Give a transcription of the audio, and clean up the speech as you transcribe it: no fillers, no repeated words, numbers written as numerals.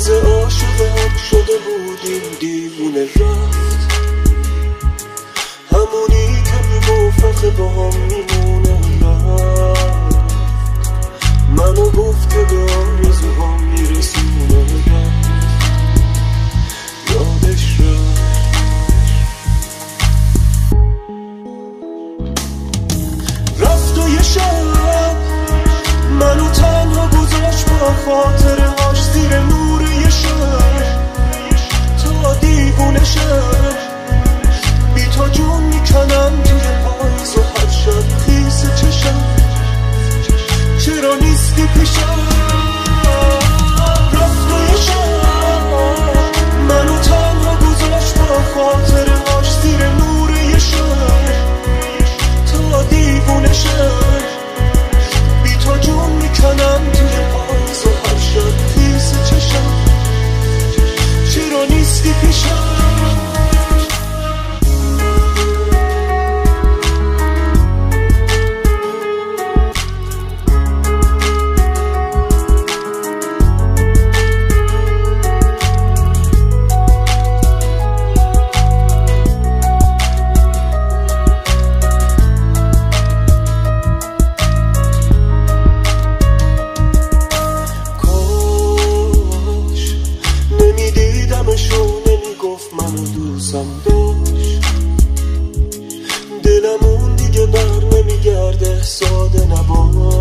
تازه عاشق هم شده بودیم، دیوونه رفت. همونی که میگفت با هم میمونه رفت. منو گفت که به آرزوهام میرسونه رفت. یادش رفت و یه شب منو تنها گذاشت با خاطرهاش زیر نور یه شهر. تا دیوونه شهر بی تا جون میکنم توی پاییز و هر شب خیس چشم چرا نیستی پیشم. رفت و یه شب منو تنها گذاشت با خاطرهاش زیر نور یه شهر. تا دیوونه شهر بی تا جون میکنم توی پاییز و هر شب خیس چشم چرا نیستی پیشم. منو دوستم داشت دلمون دیگه بر نمیگرده ساده نباش.